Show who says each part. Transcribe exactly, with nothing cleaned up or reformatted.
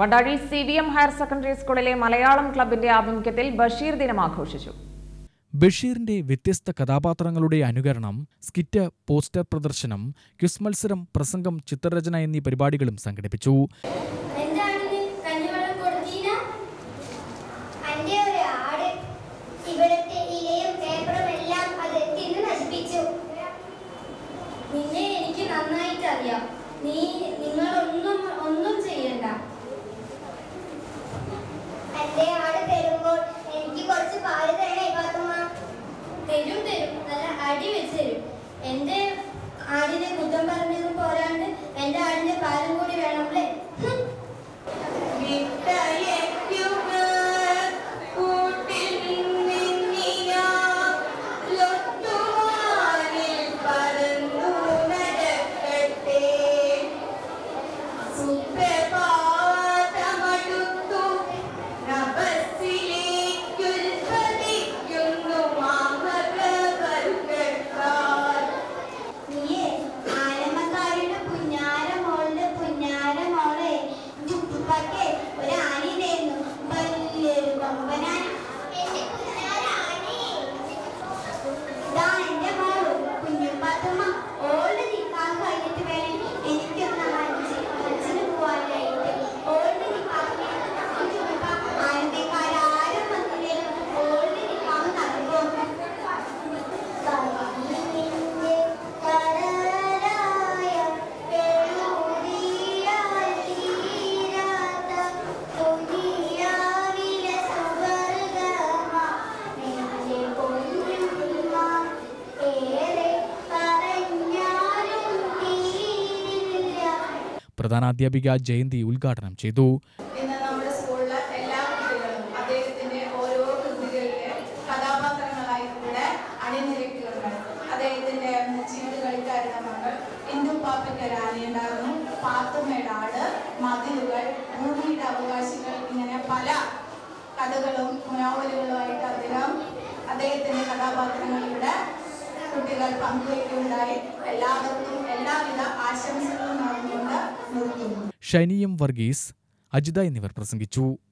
Speaker 1: Vandazhy C V M higher secondary സ്കൂളിലെ മലയാളം ക്ലബിന്റെ ആഭിമുഖ്യത്തിൽ ബഷീർ ദിനം ആഘോഷിച്ചു.
Speaker 2: ബഷീറിന്റെ വ്യത്യസ്ത കഥാപാത്രങ്ങളുടെ അനുകരണം, സ്കിറ്റ്, പോസ്റ്റർ പ്രദർശനം, ക്വിസ് മത്സരം, പ്രസംഗം, ചിത്രരചന എന്നീ പരിപാടികളും സംഘടിപ്പിച്ചു.
Speaker 3: നിന്നെ എനിക്ക് നന്നായിട്ട് അറിയാം. നീ നിങ്ങളൊന്നും ഒന്നും ചെയ്യണ്ട.
Speaker 4: എന്റെ ആട് തരുമ്പോൾ എനിക്ക് കുറച്ച് പാല് തരണേ പാത്തുമ്മ.
Speaker 3: തരും തരും നല്ല അടി വെച്ച് തരും. എന്റെ ആടിനെ കുറ്റം പറഞ്ഞതും പോരാണ്ട് എന്റെ ആടിന്റെ പാലും കൂടി വേണമല്ലേ?
Speaker 2: പ്രധാനാധ്യാപിക ജയന്തി ഉദ്ഘാടനം ചെയ്തു.
Speaker 5: ഇന്ന് നമ്മുടെ സ്കൂളിലെ എല്ലാ കുട്ടികളും അദ്ദേഹത്തിന്റെ ഓരോ കൃതികളിലെ കഥാപാത്രങ്ങളായി കൂടെ അണിനിരക്കുകയാണ്. അദ്ദേഹത്തിന്റെ ചീട്ട് കളിക്കാരുടെ മകൾ, ഇന്ദു പാപ്പയ്ക്ക് ഒരു ആനയുണ്ടായിരുന്നു, പാത്തുമ്മയുടെ ആട്, മതിലുകൾ, ഭൂമിയുടെ അവകാശികൾ, ഇങ്ങനെ പല കഥകളും നോവലുകളുമായിട്ട് അദ്ദേഹം അദ്ദേഹത്തിന്റെ കഥാപാത്രങ്ങളിലൂടെ കുട്ടികൾ പങ്കുവയ്ക്കുകയുണ്ടായി. എല്ലാവർക്കും എല്ലാവിധ ആശംസകളും നൽകുന്നുണ്ട്.
Speaker 2: ഷൈനിയം വർഗീസ്, അജിത എന്നിവർ പ്രസംഗിച്ചു.